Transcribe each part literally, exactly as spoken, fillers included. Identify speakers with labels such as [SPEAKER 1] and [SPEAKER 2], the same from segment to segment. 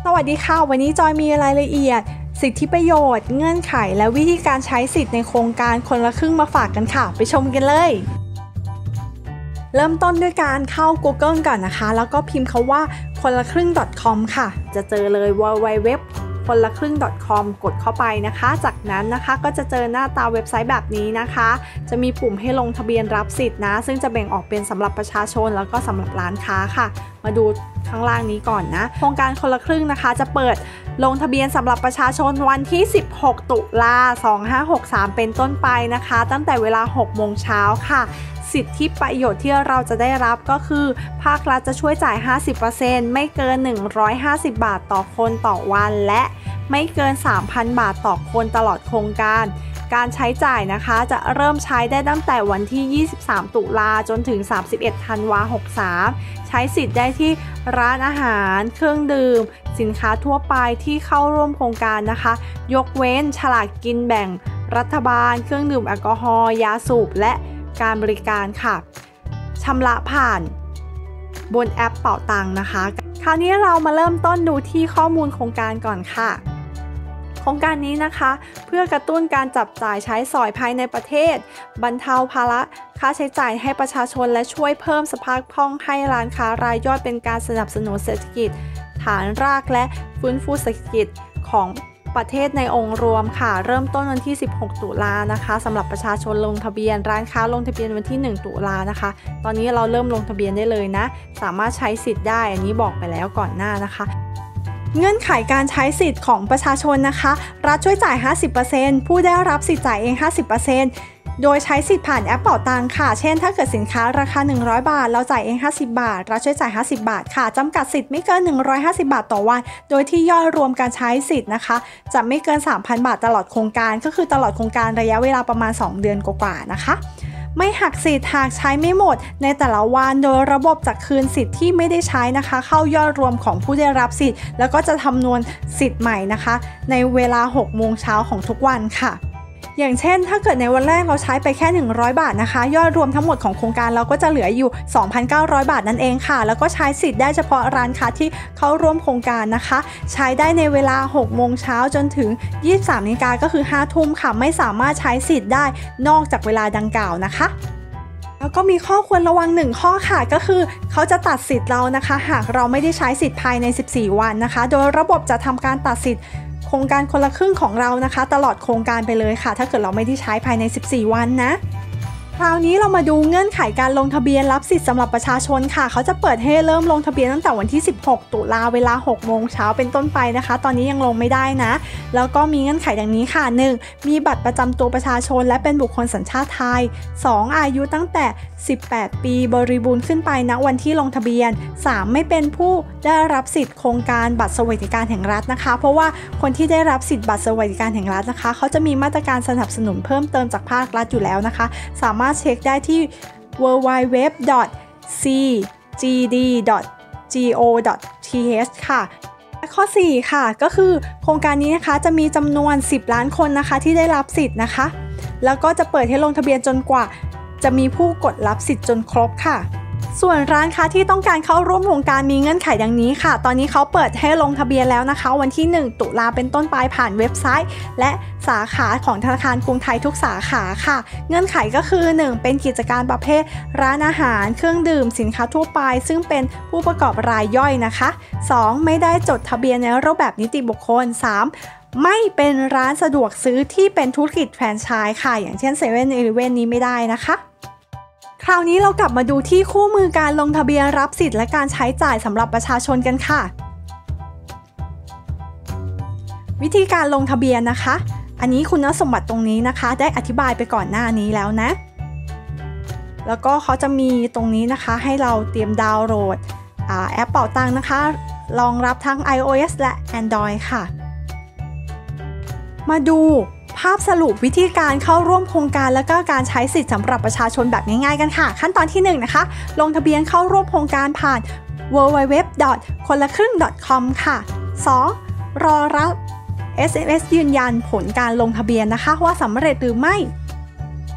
[SPEAKER 1] สวัสดีค่ะวันนี้จอยมีรายละเอียดสิทธิประโยชน์เงื่อนไขและวิธีการใช้สิทธิ์ในโครงการคนละครึ่งมาฝากกันค่ะไปชมกันเลยเริ่มต้นด้วยการเข้า Google ก่อนนะคะแล้วก็พิมพ์คำว่าคนละครึ่ง .com ค่ะจะเจอเลย ดับเบิลยู ดับเบิลยู ดับเบิลยู ดอท คนละครึ่ง .com กดเข้าไปนะคะจากนั้นนะคะก็จะเจอหน้าตาเว็บไซต์แบบนี้นะคะจะมีปุ่มให้ลงทะเบียนรับสิทธิ์นะซึ่งจะแบ่งออกเป็นสำหรับประชาชนแล้วก็สำหรับร้านค้าค่ะมาดูข้างล่างนี้ก่อนนะโครงการคนละครึ่งนะคะจะเปิดลงทะเบียนสำหรับประชาชนวันที่สิบหกตุลาสองพันห้าร้อยหกสิบสามเป็นต้นไปนะคะตั้งแต่เวลาหกโมงเช้าค่ะสิทธิประโยชน์ที่เราจะได้รับก็คือภาครัฐจะช่วยจ่าย ห้าสิบเปอร์เซ็นต์ ไม่เกินหนึ่งร้อยห้าสิบบาทต่อคนต่อวันและไม่เกิน สามพันบาทต่อคนตลอดโครงการการใช้จ่ายนะคะจะเริ่มใช้ได้ตั้งแต่วันที่ยี่สิบสามตุลาจนถึงสามสิบเอ็ดธันวาคมหกสิบสามใช้สิทธิ์ได้ที่ร้านอาหารเครื่องดื่มสินค้าทั่วไปที่เข้าร่วมโครงการนะคะยกเว้นฉลากกินแบ่งรัฐบาลเครื่องดื่มแอลกอฮอล์ยาสูบและการบริการค่ะชำระผ่านบนแอปเป๋าตังค์นะคะคราวนี้เรามาเริ่มต้นดูที่ข้อมูลโครงการก่อนค่ะโครงการนี้นะคะเพื่อกระตุ้นการจับจ่ายใช้สอยภายในประเทศบรรเทาภาระค่าใช้จ่ายให้ประชาชนและช่วยเพิ่มสภาพคล่องให้ร้านค้ารายย่อยเป็นการสนับสนุนเศรษฐกิจฐานรากและฟื้นฟูเศรษฐกิจของประเทศในองค์รวมค่ะเริ่มต้นวันที่สิบหกตุลานะคะสำหรับประชาชนลงทะเบียนร้านค้าลงทะเบียนวันที่หนึ่งตุลานะคะตอนนี้เราเริ่มลงทะเบียนได้เลยนะสามารถใช้สิทธิ์ได้อันนี้บอกไปแล้วก่อนหน้านะคะเงื่อนไขการใช้สิทธิ์ของประชาชนนะคะรัฐช่วยจ่าย ห้าสิบเปอร์เซ็นต์ ผู้ได้รับสิทธิ์จ่ายเอง ห้าสิบเปอร์เซ็นต์ โดยใช้สิทธิ์ผ่านแอปเป๋าตังค์ค่ะเช่นถ้าเกิดสินค้าราคาหนึ่งร้อยบาทเราจ่ายเองห้าสิบบาทรัฐช่วยจ่ายห้าสิบบาทค่ะจำกัดสิทธิ์ไม่เกินหนึ่งร้อยห้าสิบบาทต่อวันโดยที่ยอดรวมการใช้สิทธิ์นะคะจะไม่เกิน สามพันบาทตลอดโครงการก็คือตลอดโครงการระยะเวลาประมาณสองเดือนกว่าๆนะคะไม่หักสิทธิ์หากใช้ไม่หมดในแต่ละวันโดยระบบจะคืนสิทธิ์ที่ไม่ได้ใช้นะคะเข้ายอดรวมของผู้ได้รับสิทธิ์แล้วก็จะคำนวณสิทธิ์ใหม่นะคะในเวลาหกโมงเช้าของทุกวันค่ะอย่างเช่นถ้าเกิดในวันแรกเราใช้ไปแค่หนึ่งร้อยบาทนะคะยอดรวมทั้งหมดของโครงการเราก็จะเหลืออยู่ สองพันเก้าร้อยบาทนั่นเองค่ะแล้วก็ใช้สิทธิ์ได้เฉพาะร้านค้าที่เข้าร่วมโครงการนะคะใช้ได้ในเวลาหกโมงเช้าจนถึงยี่สิบสามนาฬิกาก็คือห้าทุ่มค่ะไม่สามารถใช้สิทธิ์ได้นอกจากเวลาดังกล่าวนะคะแล้วก็มีข้อควรระวังหนึ่งข้อค่ะก็คือเขาจะตัดสิทธิ์เรานะคะหากเราไม่ได้ใช้สิทธิ์ภายในสิบสี่วันนะคะโดยระบบจะทำการตัดสิทธิ์โครงการคนละครึ่งของเรานะคะตลอดโครงการไปเลยค่ะถ้าเกิดเราไม่ได้ใช้ภายในสิบสี่วันนะคราวนี้เรามาดูเงื่อนไขการลงทะเบียนรับสิทธิ์สำหรับประชาชนค่ะเขาจะเปิดให้เริ่มลงทะเบียนตั้งแต่วันที่สิบหกตุลาเวลาหกโมงเช้าเป็นต้นไปนะคะตอนนี้ยังลงไม่ได้นะแล้วก็มีเงื่อนไขดังนี้ค่ะหนึ่งมีบัตรประจำตัวประชาชนและเป็นบุคคลสัญชาติไทยสองอายุตั้งแต่สิบแปดปีบริบูรณ์ขึ้นไปณวันที่ลงทะเบียนสามไม่เป็นผู้ได้รับสิทธิ์โครงการบัตรสวัสดิการแห่งรัฐนะคะเพราะว่าคนที่ได้รับสิทธิ์บัตรสวัสดิการแห่งรัฐนะคะเขาจะมีมาตรการสนับสนุนเพิ่มเติมจากภาครัฐอยู่แล้วนะคะสามารถเช็คได้ที่ ดับเบิลยู ดับเบิลยู ดับเบิลยู ดอท ซี จี ดี ดอท จี โอ ดอท ที เอช ค่ะข้อสี่ค่ะก็คือโครงการนี้นะคะจะมีจำนวนสิบล้านคนนะคะที่ได้รับสิทธิ์นะคะแล้วก็จะเปิดให้ลงทะเบียนจนกว่าจะมีผู้กดรับสิทธิ์จนครบค่ะส่วนร้านค้าที่ต้องการเข้าร่วมโครงการมีเงื่อนไขดังนี้ค่ะตอนนี้เขาเปิดให้ลงทะเบียนแล้วนะคะวันที่หนึ่งตุลาเป็นต้นไปผ่านเว็บไซต์และสาขาของธนาคารกรุงไทยทุกสาขาค่ะเงื่อนไขก็คือหนึ่งเป็นกิจการประเภทร้านอาหารเครื่องดื่มสินค้าทั่วไปซึ่งเป็นผู้ประกอบรายย่อยนะคะสองไม่ได้จดทะเบียนในรูปแบบนิติบุคคลสามไม่เป็นร้านสะดวกซื้อที่เป็นธุรกิจแฟรนไชส์ค่ะอย่างเช่นเซเว่นอีเลฟเว่นนี้ไม่ได้นะคะคราวนี้เรากลับมาดูที่คู่มือการลงทะเบียนรับสิทธิ์และการใช้จ่ายสำหรับประชาชนกันค่ะวิธีการลงทะเบียนนะคะอันนี้คุณสมบัติตรงนี้นะคะได้อธิบายไปก่อนหน้านี้แล้วนะแล้วก็เขาจะมีตรงนี้นะคะให้เราเตรียมดาวน์โหลดแอปเป๋าตังค์นะคะรองรับทั้ง ไอ โอ เอส และ แอนดรอยด์ ค่ะมาดูภาพสรุปวิธีการเข้าร่วมโครงการและก็การใช้สิทธิ์สำหรับประชาชนแบบง่ายๆกันค่ะขั้นตอนที่หนึ่งนะคะลงทะเบียนเข้าร่วมโครงการผ่าน ดับเบิลยู ดับเบิลยู ดับเบิลยู ดอท คนละครึ่ง ดอท คอม ค่ะสองรอรับ เอส เอ็ม เอส ยืนยันผลการลงทะเบียนนะคะว่าสำเร็จหรือไม่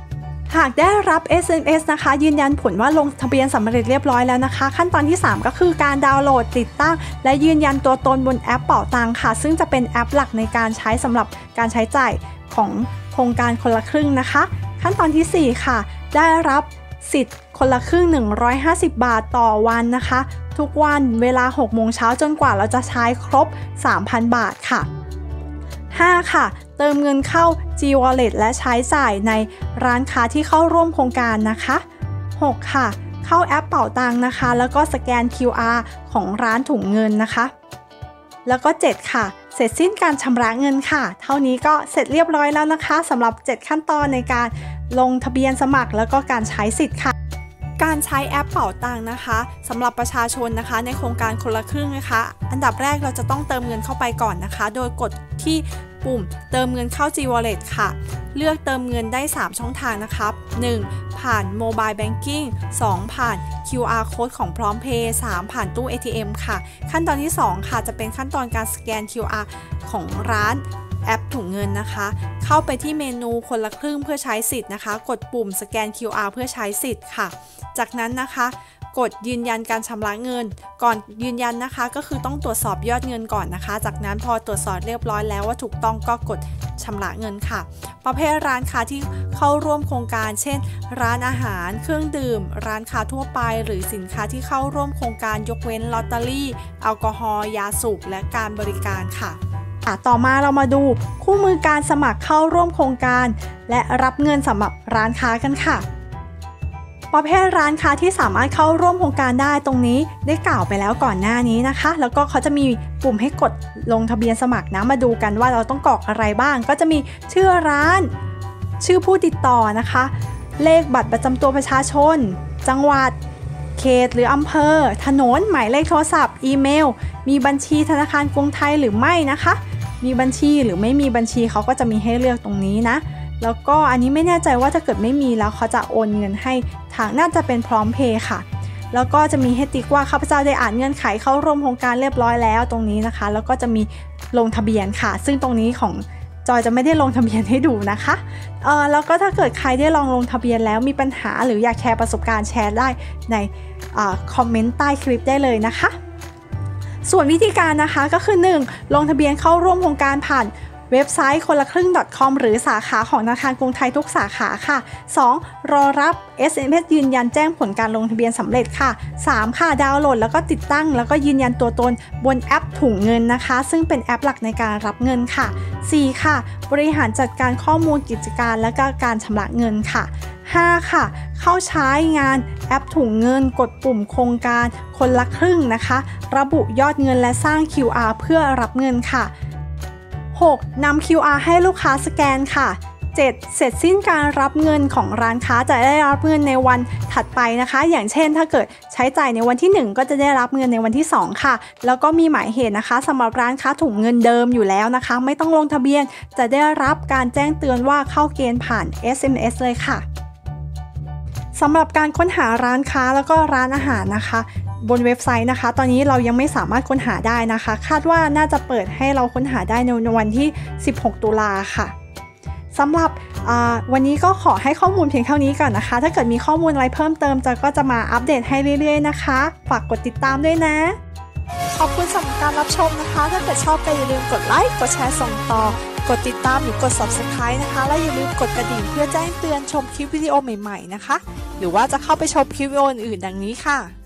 [SPEAKER 1] หากได้รับ เอส เอ็ม เอส นะคะยืนยันผลว่าลงทะเบียนสำเร็จเรียบร้อยแล้วนะคะขั้นตอนที่สามก็คือการดาวน์โหลดติดตั้งและยืนยันตัวตนบนแอปเป๋าตังค่ะซึ่งจะเป็นแอปหลักในการใช้สำหรับการใช้จ่ายของโครงการคนละครึ่งนะคะขั้นตอนที่สี่ค่ะได้รับสิทธิ์คนละครึ่งหนึ่งร้อยห้าสิบบาทต่อวันนะคะทุกวันเวลาหกโมงเช้าจนกว่าเราจะใช้ครบ สามพัน บาทค่ะห้าค่ะเติมเงินเข้า G-Wallet และใช้จ่ายในร้านค้าที่เข้าร่วมโครงการนะคะหกค่ะเข้าแอปเป๋าตังนะคะแล้วก็สแกน คิว อาร์ ของร้านถุงเงินนะคะแล้วก็เจ็ดค่ะเสร็จสิ้นการชำระเงินค่ะเท่านี้ก็เสร็จเรียบร้อยแล้วนะคะสำหรับเจ็ดขั้นตอนในการลงทะเบียนสมัครแล้วก็การใช้สิทธิ์ค่ะการใช้แอปเป๋าตังนะคะสำหรับประชาชนนะคะในโครงการคนละครึ่งนะคะอันดับแรกเราจะต้องเติมเงินเข้าไปก่อนนะคะโดยกดที่ปุ่มเติมเงินเข้า G-Wallet ค่ะเลือกเติมเงินได้สามช่องทางนะครับหนึ่งผ่าน Mobile Banking สองผ่าน คิว อาร์ Code ของพร้อมเพย์ สามผ่านตู้ เอ ที เอ็ม ค่ะขั้นตอนที่สองค่ะจะเป็นขั้นตอนการสแกน คิว อาร์ ของร้านแอปถุงเงินนะคะเข้าไปที่เมนูคนละครึ่งเพื่อใช้สิทธิ์นะคะกดปุ่มสแกน คิว อาร์ เพื่อใช้สิทธิ์ค่ะจากนั้นนะคะกดยืนยันการชำระเงินก่อนยืนยันนะคะก็คือต้องตรวจสอบยอดเงินก่อนนะคะจากนั้นพอตรวจสอบเรียบร้อยแล้วว่าถูกต้องก็กดชำระเงินค่ะประเภทร้านค้าที่เข้าร่วมโครงการเช่นร้านอาหารเครื่องดื่มร้านค้าทั่วไปหรือสินค้าที่เข้าร่วมโครงการยกเว้นลอตเตอรี่แอลกอฮอล์ยาสูบและการบริการค่ะต่อมาเรามาดูคู่มือการสมัครเข้าร่วมโครงการและรับเงินสำหรับร้านค้ากันค่ะประเภทร้านค้าที่สามารถเข้าร่วมโครงการได้ตรงนี้ได้กล่าวไปแล้วก่อนหน้านี้นะคะแล้วก็เขาจะมีปุ่มให้กดลงทะเบียนสมัครนะมาดูกันว่าเราต้องกรอกอะไรบ้างก็จะมีชื่อร้านชื่อผู้ติดต่อนะคะเลขบัตรประจำตัวประชาชนจังหวัดเขตหรืออำเภอถนนหมายเลขโทรศัพท์อีเมลมีบัญชีธนาคารกรุงไทยหรือไม่นะคะมีบัญชีหรือไม่มีบัญชีเขาก็จะมีให้เลือกตรงนี้นะแล้วก็อันนี้ไม่แน่ใจว่าถ้าเกิดไม่มีแล้วเขาจะโอนเงินให้ทางน่าจะเป็นพร้อมเพย์ค่ะแล้วก็จะมีให้ติ๊กว่าข้าพเจ้าได้อ่านเงื่อนไขเข้าร่วมโครงการเรียบร้อยแล้วตรงนี้นะคะแล้วก็จะมีลงทะเบียนค่ะซึ่งตรงนี้ของจอยจะไม่ได้ลงทะเบียนให้ดูนะคะเอ่อแล้วก็ถ้าเกิดใครได้ลองลงทะเบียนแล้วมีปัญหาหรืออยากแชร์ประสบการณ์แชร์ได้ในคอมเมนต์ใต้คลิปได้เลยนะคะส่วนวิธีการนะคะก็คือหนึ่งลงทะเบียนเข้าร่วมโครงการผ่านเว็บไซต์คนละครึ่ง .com หรือสาขาของธนาคารกรุงไทยทุกสาขาค่ะสองรอรับ เอส เอ็ม เอส ยืนยันแจ้งผลการลงทะเบียนสำเร็จค่ะสามค่ะดาวน์โหลดแล้วก็ติดตั้งแล้วก็ยืนยันตัวตนบนแอปถุงเงินนะคะซึ่งเป็นแอปหลักในการรับเงินค่ะสี่ค่ะบริหารจัดการข้อมูลกิจการและก็การชำระเงินค่ะห้าค่ะเข้าใช้งานแอปถุงเงินกดปุ่มโครงการคนละครึ่งนะคะระบุยอดเงินและสร้าง คิว อาร์ เพื่อรับเงินค่ะหกนำ คิว อาร์ ให้ลูกค้าสแกนค่ะเจ็ดเสร็จสิ้นการรับเงินของร้านค้าจะได้รับเงินในวันถัดไปนะคะอย่างเช่นถ้าเกิดใช้จ่ายในวันที่หนึ่งก็จะได้รับเงินในวันที่สองค่ะแล้วก็มีหมายเหตุนะคะสำหรับร้านค้าถุงเงินเดิมอยู่แล้วนะคะไม่ต้องลงทะเบียนจะได้รับการแจ้งเตือนว่าเข้าเกณฑ์ผ่าน เอส เอ็ม เอส เลยค่ะสำหรับการค้นหาร้านค้าแล้วก็ร้านอาหารนะคะบนเว็บไซต์นะคะตอนนี้เรายังไม่สามารถค้นหาได้นะคะคาดว่าน่าจะเปิดให้เราค้นหาได้ในวันที่สิบหกตุลาค่ะสำหรับวันนี้ก็ขอให้ข้อมูลเพียงเท่านี้ก่อนนะคะถ้าเกิดมีข้อมูลอะไรเพิ่มเติมจะก็จะมาอัปเดตให้เรื่อยๆนะคะฝากกดติดตามด้วยนะขอบคุณสำหรับการรับชมนะคะถ้าเกิดชอบก็อย่าลืมกดไลค์กดแชร์ส่งต่อกดติดตามหรือกด ซับสไครบ์ นะคะและอย่าลืมกดกระดิ่งเพื่อแจ้งเตือนชมคลิปวิดีโอใหม่ๆนะคะหรือว่าจะเข้าไปชมคลิปวิดีโออื่นๆดังนี้ค่ะ